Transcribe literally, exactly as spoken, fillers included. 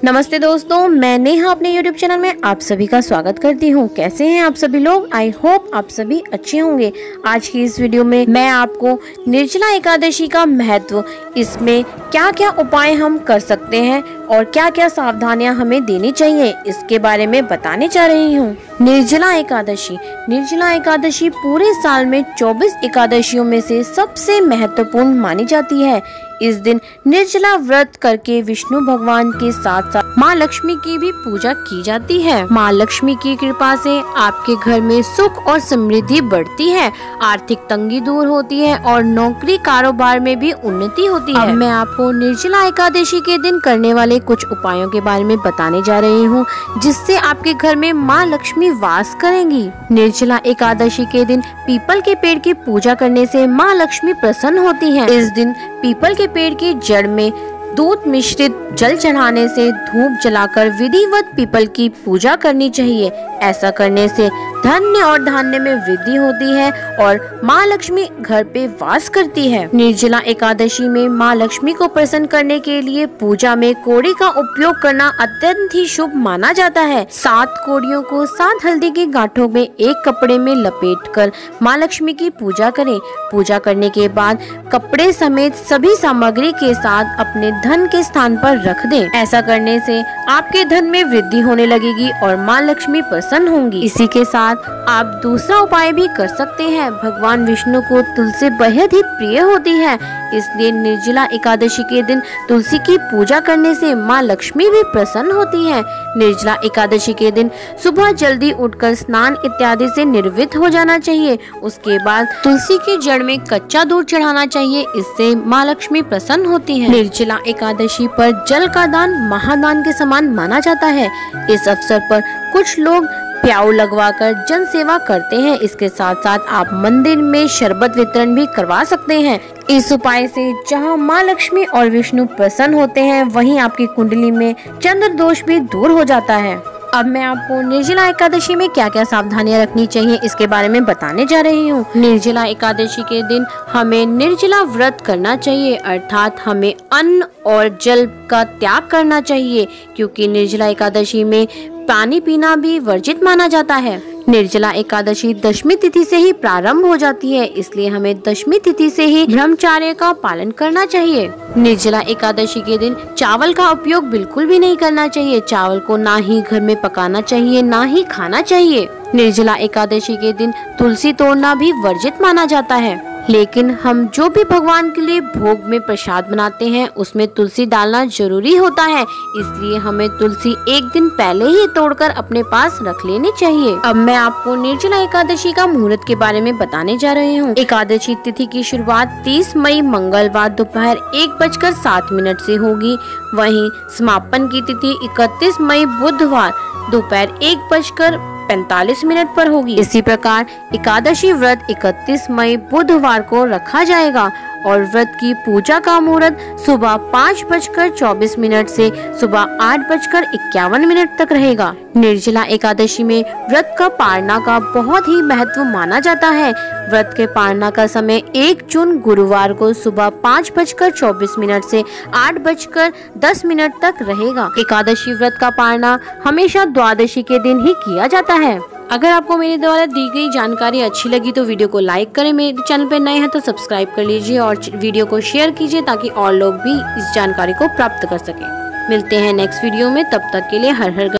नमस्ते दोस्तों, मैं नेहा अपने यूट्यूब चैनल में आप सभी का स्वागत करती हूँ। कैसे हैं आप सभी लोग? आई होप आप सभी अच्छे होंगे। आज की इस वीडियो में मैं आपको निर्जला एकादशी का महत्व, इसमें क्या क्या उपाय हम कर सकते हैं और क्या क्या सावधानियां हमें देनी चाहिए, इसके बारे में बताने जा रही हूँ। निर्जला एकादशी निर्जला एकादशी पूरे साल में चौबीस एकादशियों में से सबसे महत्वपूर्ण मानी जाती है। इस दिन निर्जला व्रत करके विष्णु भगवान के साथ साथ माँ लक्ष्मी की भी पूजा की जाती है। माँ लक्ष्मी की कृपा से आपके घर में सुख और समृद्धि बढ़ती है, आर्थिक तंगी दूर होती है और नौकरी कारोबार में भी उन्नति होती है। अब मैं आपको निर्जला एकादशी के दिन करने वाले कुछ उपायों के बारे में बताने जा रही हूँ, जिससे आपके घर में माँ लक्ष्मी वास करेंगी। निर्जला एकादशी के दिन पीपल के पेड़ की पूजा करने से माँ लक्ष्मी प्रसन्न होती है। इस दिन पीपल के पेड़ की जड़ में दूध मिश्रित जल चढ़ाने से धूप जलाकर विधिवत पीपल की पूजा करनी चाहिए। ऐसा करने से धन्य और धान्य में वृद्धि होती है और माँ लक्ष्मी घर पे वास करती है। निर्जला एकादशी में माँ लक्ष्मी को प्रसन्न करने के लिए पूजा में कोड़ी का उपयोग करना अत्यंत ही शुभ माना जाता है। सात कोड़ियों को सात हल्दी के गांठों में एक कपड़े में लपेटकर माँ लक्ष्मी की पूजा करें। पूजा करने के बाद कपड़े समेत सभी सामग्री के साथ अपने धन के स्थान पर रख दें। ऐसा करने से आपके धन में वृद्धि होने लगेगी और माँ लक्ष्मी प्रसन्न होंगी। इसी के साथ आप दूसरा उपाय भी कर सकते हैं। भगवान विष्णु को तुलसी बेहद ही प्रिय होती है, इसलिए निर्जला एकादशी के दिन तुलसी की पूजा करने से माँ लक्ष्मी भी प्रसन्न होती है। निर्जला एकादशी के दिन सुबह जल्दी उठकर स्नान इत्यादि से निर्वृत्त हो जाना चाहिए। उसके बाद तुलसी की जड़ में कच्चा दूध चढ़ाना चाहिए, इससे माँ लक्ष्मी प्रसन्न होती है। निर्जला एकादशी पर जल का दान महादान के समान माना जाता है। इस अवसर पर कुछ लोग प्याऊ लगवाकर जन सेवा करते हैं। इसके साथ साथ आप मंदिर में शरबत वितरण भी करवा सकते हैं। इस उपाय से जहां माँ लक्ष्मी और विष्णु प्रसन्न होते हैं, वहीं आपकी कुंडली में चंद्र दोष भी दूर हो जाता है। अब मैं आपको निर्जला एकादशी में क्या क्या सावधानियां रखनी चाहिए, इसके बारे में बताने जा रही हूँ। निर्जला एकादशी के दिन हमें निर्जला व्रत करना चाहिए, अर्थात हमें अन्न और जल का त्याग करना चाहिए, क्योंकि निर्जला एकादशी में पानी पीना भी वर्जित माना जाता है। निर्जला एकादशी दशमी तिथि से ही प्रारंभ हो जाती है, इसलिए हमें दशमी तिथि से ही ब्रह्मचर्य का पालन करना चाहिए। निर्जला एकादशी के दिन चावल का उपयोग बिल्कुल भी नहीं करना चाहिए। चावल को ना ही घर में पकाना चाहिए, ना ही खाना चाहिए। निर्जला एकादशी के दिन तुलसी तोड़ना भी वर्जित माना जाता है, लेकिन हम जो भी भगवान के लिए भोग में प्रसाद बनाते हैं, उसमें तुलसी डालना जरूरी होता है, इसलिए हमें तुलसी एक दिन पहले ही तोड़कर अपने पास रख लेनी चाहिए। अब मैं आपको निर्जला एकादशी का मुहूर्त के बारे में बताने जा रही हूँ। एकादशी तिथि की शुरुआत तीस मई मंगलवार दोपहर एक बजकर सात मिनट से होगी। वहीं समापन की तिथि इकतीस मई बुधवार दोपहर एक बजकर पैंतालीस मिनट पर होगी। इसी प्रकार एकादशी व्रत इकतीस मई बुधवार को रखा जाएगा और व्रत की पूजा का मुहूर्त सुबह पाँच बजकर चौबीस मिनट से सुबह आठ बजकर इक्यावन मिनट तक रहेगा। निर्जला एकादशी में व्रत का पारना का बहुत ही महत्व माना जाता है। व्रत के पारना का समय एक जून गुरुवार को सुबह पाँच बजकर चौबीस मिनट से आठ बजकर दस मिनट तक रहेगा। एकादशी व्रत का पारना हमेशा द्वादशी के दिन ही किया जाता है। अगर आपको मेरे द्वारा दी गई जानकारी अच्छी लगी तो वीडियो को लाइक करें, मेरे चैनल पर नए हैं तो सब्सक्राइब कर लीजिए और वीडियो को शेयर कीजिए ताकि और लोग भी इस जानकारी को प्राप्त कर सकें। मिलते हैं नेक्स्ट वीडियो में, तब तक के लिए हर हर